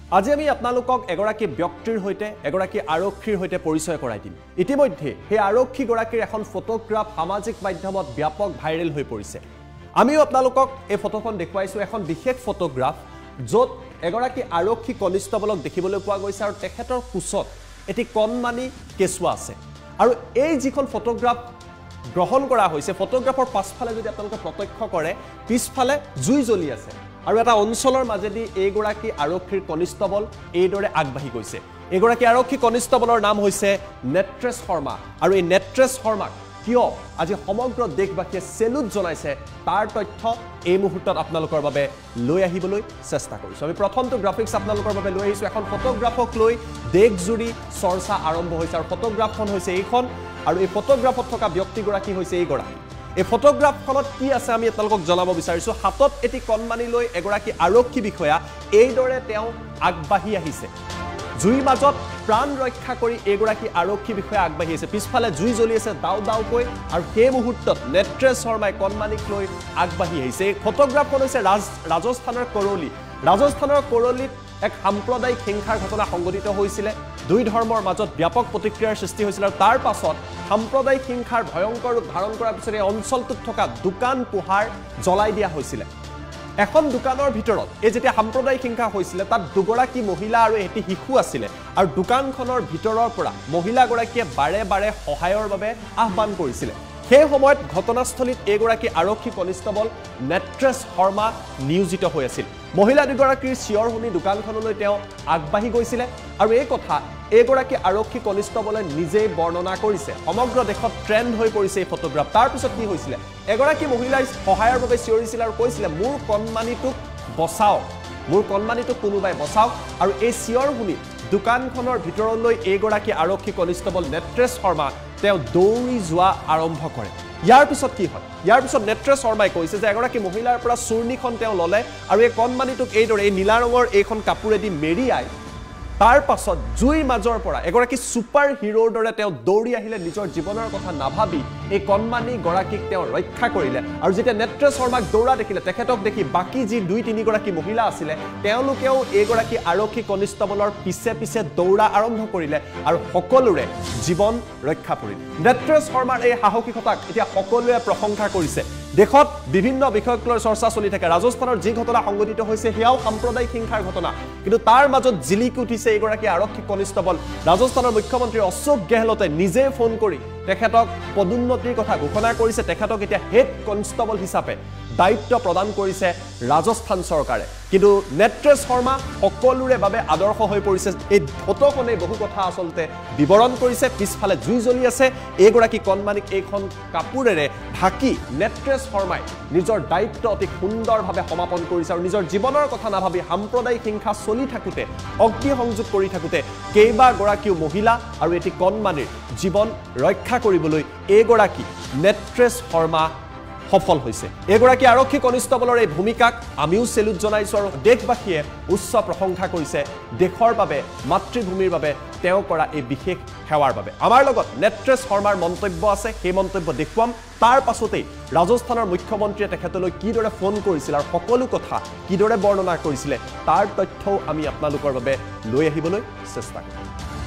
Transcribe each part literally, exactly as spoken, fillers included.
আজি আমি আপোনালোকক এগৰাকী ব্যক্তিৰ হৈতে এগৰাকী আৰক্ষীৰ হৈতে পৰিচয় কৰাই দিম। ইতিমধ্যে সেই আৰক্ষী গৰাকীৰ এখন ফটোগ্ৰাফ সামাজিক মাধ্যমত ব্যাপক ভাইৰেল হৈ পৰিছে। আমিও আপোনালোকক এই ফটোখন দেখুৱাইছো, এখন বিশেষ ফটোগ্ৰাফ য'ত এগৰাকী আৰক্ষী কনিষ্টেবলক দেখিবলৈ পোৱা গৈছে আৰু তেখেতৰ কোচত এটি কণমানি কেঁচুৱা আছে। আৰু এই যিখন ফটোগ্ৰাফ গ্ৰহণ কৰা হৈছে, ফটোগ্ৰাফৰ পাছফালে যদি আপোনালোকে প্ৰত্যক্ষ কৰে, পিছফালে জুই জ্বলি আছে আৰু এটা অঞ্চলৰ মাজেদি এইগৰাকী আৰক্ষীৰ কনিষ্টেবল এইদৰে আগবাঢ়ি গৈছে। এইগৰাকী আৰক্ষী কনিষ্টেবলৰ নাম হৈছে নেত্ৰেশ শৰ্মা আৰু এই নেত্ৰেশ শৰ্মাক কিয় আজি সমগ্ৰ দেশবাসীয়ে চেলুট জনাইছে তাৰ তথ্য এই মুহূৰ্তত আপোনালোকৰ বাবে লৈ আহিবলৈ চেষ্টা কৰিছোঁ। আমি প্ৰথমটো গ্ৰাফিক্স আপোনালোকৰ বাবে লৈ আহিছোঁ। এখন ফটোগ্ৰাফক লৈ দেশজুৰি চৰ্চা আৰম্ভ হৈছে আৰু ফটোগ্ৰাফখন হৈছে এইখন আৰু এই ফটোগ্ৰাফত থকা ব্যক্তিগৰাকী হৈছে এইগৰাকী। এই ফটোগ্ৰাফখনত কি আছে আমি আপোনালোকক জনাব বিচাৰিছোঁ। হাতত এটি কণমানি লৈ এগৰাকী আৰক্ষী বিষয়া এইদৰে তেওঁ আগবাঢ়ি আহিছে। জুইৰ মাজত প্ৰাণ ৰক্ষা কৰি এইগৰাকী আৰক্ষী বিষয়া আগবাঢ়ি আহিছে। পিছফালে জুই জ্বলি আছে দাও দাওকৈ আৰু সেই মুহূৰ্তত নেত্ৰেশ শৰ্মাই কণমানিক লৈ আগবাঢ়ি আহিছে। এই ফটোগ্ৰাফখন হৈছে ৰাজ ৰাজস্থানৰ কৰলি। ৰাজস্থানৰ কৰলিত এক সাম্প্ৰদায়িক হিংসাৰ ঘটনা সংঘটিত হৈছিলে। দুই ধৰ্মৰ মাজত ব্যাপক প্ৰতিক্ৰিয়াৰ সৃষ্টি হৈছিল আৰু তাৰ পাছত সাম্প্ৰদায়িক হিংসাৰ ভয়ংকৰ ৰূপ ধাৰণ কৰাৰ পিছত এই অঞ্চলটোত থকা দোকান পোহাৰ জ্বলাই দিয়া হৈছিলে। এখন দোকানৰ ভিতৰত এই যেতিয়া সাম্প্ৰদায়িক হিংসা হৈছিলে তাত দুগৰাকী মহিলা আৰু এটি শিশু আছিলে আৰু দোকানখনৰ ভিতৰৰ পৰা মহিলাগৰাকীয়ে বাৰে বাৰে সহায়ৰ বাবে আহ্বান কৰিছিলে। সেই সময়ত ঘটনাস্থলীত এইগৰাকী আৰক্ষী কনিষ্টেবল নেত্ৰেশ শৰ্মা নিয়োজিত হৈ আছিল। মহিলা দুগৰাকীৰ চিঞৰ শুনি দোকানখনলৈ তেওঁ আগবাঢ়ি গৈছিলে আৰু এই কথা এইগৰাকী আৰক্ষী কনিষ্টেবলে নিজেই বৰ্ণনা কৰিছে। সমগ্ৰ দেশত ট্ৰেণ্ড হৈ পৰিছে এই ফটোগ্ৰাফ। তাৰপিছত কি হৈছিলে, এগৰাকী মহিলাই সহায়ৰ বাবে চিঞৰিছিল আৰু কৈছিলে মোৰ কণমানিটোক বচাওক, মোৰ কণমানিটোক কোনোবাই বচাওক। আৰু এই চিঞৰ শুনি দোকানখনৰ ভিতৰলৈ এইগৰাকী আৰক্ষী কনিষ্টেবল নেত্ৰেশ শৰ্মা তেওঁ দৌৰি যোৱা আৰম্ভ কৰে। ইয়াৰ পিছত কি হয়, ইয়াৰ পিছত নেত্ৰেশ শৰ্মাই কৈছে যে এগৰাকী মহিলাৰ পৰা চূৰ্ণিখন তেওঁ ল'লে আৰু এই কণমানিটোক এইদৰে এই নীলা ৰঙৰ এইখন কাপোৰেদি মেৰিয়াই তাৰ পাছত জুইৰ মাজৰ পৰা এগৰাকী ছুপাৰ হিৰোৰ দৰে তেওঁ দৌৰি আহিলে। নিজৰ জীৱনৰ কথা নাভাবি এই কণমানি গৰাকীক তেওঁ ৰক্ষা কৰিলে আৰু যেতিয়া নেত্ৰেশ শৰ্মাক দৌৰা দেখিলে, তেখেতক দেখি বাকী যি দুই তিনিগৰাকী মহিলা আছিলে তেওঁলোকেও এইগৰাকী আৰক্ষী কনিষ্টেবলৰ পিছে পিছে দৌৰা আৰম্ভ কৰিলে আৰু সকলোৰে জীৱন ৰক্ষা পৰিল। নেত্ৰেশ শৰ্মাৰ এই সাহসিকতাক এতিয়া সকলোৱে প্ৰশংসা কৰিছে। দেশত বিভিন্ন বিষয়ক লৈ চৰ্চা চলি থাকে। ৰাজস্থানৰ যি ঘটনা সংঘটিত হৈছে সেয়াও সাম্প্ৰদায়িক হিংসাৰ ঘটনা, কিন্তু তাৰ মাজত জিলিকি উঠিছে এইগৰাকী আৰক্ষী কনিষ্টেবল। ৰাজস্থানৰ মুখ্যমন্ত্ৰী অশোক গেহলটে নিজে ফোন কৰি তেখেতক পদোন্নতিৰ কথা ঘোষণা কৰিছে। তেখেতক এতিয়া হেড কনষ্টেবল হিচাপে দায়িত্ব প্ৰদান কৰিছে ৰাজস্থান চৰকাৰে। কিন্তু নেত্ৰেশ শৰ্মা সকলোৰে বাবে আদৰ্শ হৈ পৰিছে। এই ফটোখনে বহু কথা আচলতে বিৱৰণ কৰিছে। পিছফালে জুই জ্বলি আছে, এইগৰাকী কণমানিক এইখন কাপোৰেৰে ঢাকি নেত্ৰেশ শৰ্মাই নিজৰ দায়িত্ব অতি সুন্দৰভাৱে সমাপন কৰিছে আৰু নিজৰ জীৱনৰ কথা নাভাবি সাম্প্ৰদায়িক হিংসা চলি থাকোঁতে, অগ্নিসংযোগ কৰি থাকোঁতে কেইবাগৰাকীও মহিলা আৰু এটি কণমানিৰ জীৱন ৰক্ষা কৰিবলৈ এইগৰাকী নেত্ৰেশ শৰ্মা সফল হৈছে। এইগৰাকী আৰক্ষী কনিষ্টেবলৰ এই ভূমিকাক আমিও চেলুট জনাইছোঁ আৰু দেশবাসীয়ে উচ্চ প্ৰশংসা কৰিছে দেশৰ বাবে, মাতৃভূমিৰ বাবে তেওঁ কৰা এই বিশেষ সেৱাৰ বাবে। আমাৰ লগত নেত্ৰেশ শৰ্মাৰ মন্তব্য আছে, সেই মন্তব্য দেখুৱাম। তাৰ পাছতেই ৰাজস্থানৰ মুখ্যমন্ত্ৰীয়ে তেখেতলৈ কিদৰে ফোন কৰিছিল আৰু সকলো কথা কিদৰে বৰ্ণনা কৰিছিলে তাৰ তথ্যও আমি আপোনালোকৰ বাবে লৈ আহিবলৈ চেষ্টা কৰিম।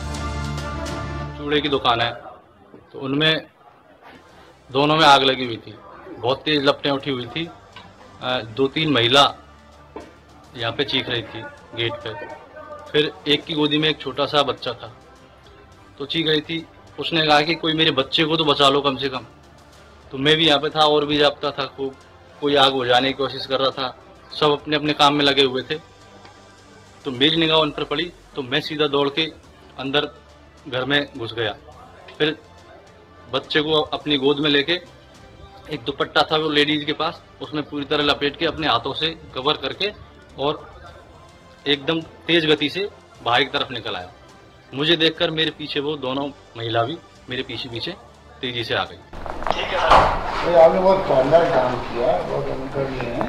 चूड़े की दुकान है तो उनमें दोनों में आग लगी हुई थी, बहुत तेज लपटें उठी हुई थी। दो तीन महिला यहाँ पे चीख रही थी गेट पे। फिर एक की गोदी में एक छोटा सा बच्चा था तो चीख रही थी। उसने कहा कि कोई मेरे बच्चे को तो बचा लो कम से कम। तो मैं भी यहाँ पे था और भी जापता था खूब, कोई आग बुझाने की कोशिश कर रहा था। सब अपने अपने काम में लगे हुए थे। तो मेरी निगाह उन पर पड़ी तो मैं सीधा दौड़ के अंदर घर में घुस गया। फिर बच्चे को अपनी गोद में लेके एक दुपट्टा था वो लेडीज के पास, उसमें पूरी तरह लपेट के अपने हाथों से कवर करके और एकदम तेज गति से बाहर की तरफ निकल आया। मुझे देखकर मेरे पीछे वो दोनों महिला भी मेरे पीछे पीछे तेजी से आ गई। ठीक है सर, आपने बहुत शानदार काम किया, बहुत सुनकर लिए हैं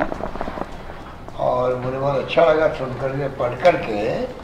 और मुझे बहुत अच्छा लगा सुनकर के, पढ़ कर के।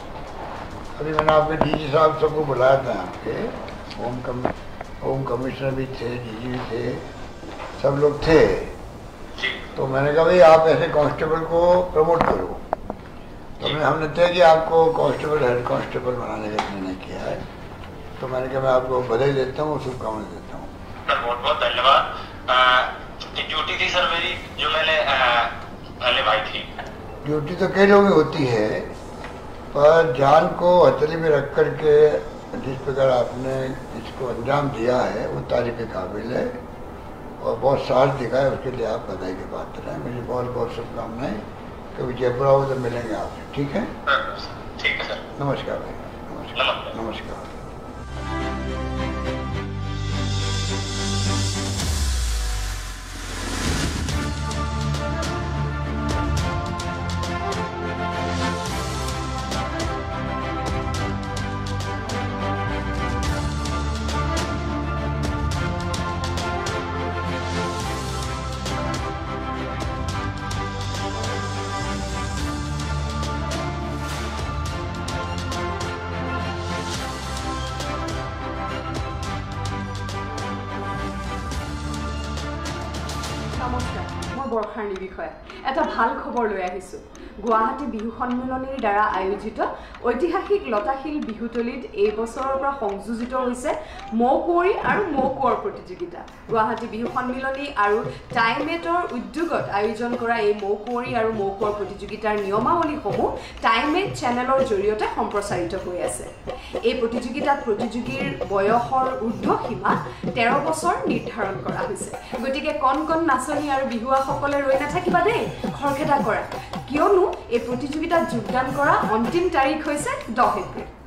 अभी मैंने आपके डीजी साहब सबको बुलाया था, आपके होम कम होम कमिश्नर भी थे, डीजी भी थे, सब लोग थे। तो मैंने कहा भाई आप ऐसे कांस्टेबल को प्रमोट करो। तो मैं हमने तय किया आपको कांस्टेबल हेड कांस्टेबल बनाने का निर्णय किया है। तो मैंने कहा मैं आपको बधाई देता हूँ, शुभकामनाएं देता हूँ। सर बहुत बहुत धन्यवाद। ड्यूटी थी सर मेरी जो मैंने निभाई थी। ड्यूटी तो कई लोगों की होती है, पर जान को हथेली में रख कर के जिस प्रकार आपने इसको अंजाम दिया है वो तारीफ के काबिल है और बहुत साहस दिखाया, उसके लिए आप बधाई के पात्र हैं। मुझे बहुत बहुत शुभकामनाएं। कभी जयपुर आओ तो मिलेंगे आपसे, ठीक है? ठीक है सर। नमस्कार भाई, नमस्कार नमस्कार। নমস্কাৰ, মই বৰ্ষাৰণী বিষয়া এটা ভাল খবৰ লৈ আহিছোঁ। গুৱাহাটী বিহু সন্মিলনীৰ দ্বাৰা আয়োজিত ঐতিহাসিক লতাশিল বিহুতলীত এই বছৰৰ পৰা সংযোজিত হৈছে মৌ কুঁৱৰী আৰু মৌ কোঁৱৰ প্ৰতিযোগিতা। গুৱাহাটী বিহু সন্মিলনী আৰু টাইমেটৰ উদ্যোগত আয়োজন কৰা এই মৌ কুঁৱৰী আৰু মৌ কোঁৱৰ প্ৰতিযোগিতাৰ নিয়মাৱলীসমূহ টাইমেট চেনেলৰ জৰিয়তে সম্প্ৰচাৰিত হৈ আছে। এই প্ৰতিযোগিতাত প্ৰতিযোগীৰ বয়সৰ ঊৰ্ধ্ব সীমা তেৰ বছৰ নিৰ্ধাৰণ কৰা হৈছে। গতিকে কণ কণ নাচনী আৰু বিহুৱাসকলে ৰৈ নাথাকিবা দেই, খৰখেদা কৰা, কিয়নো এই প্ৰতিযোগিতাত যোগদান কৰা অন্তিম তাৰিখ হৈছে দহ এপ্ৰিল।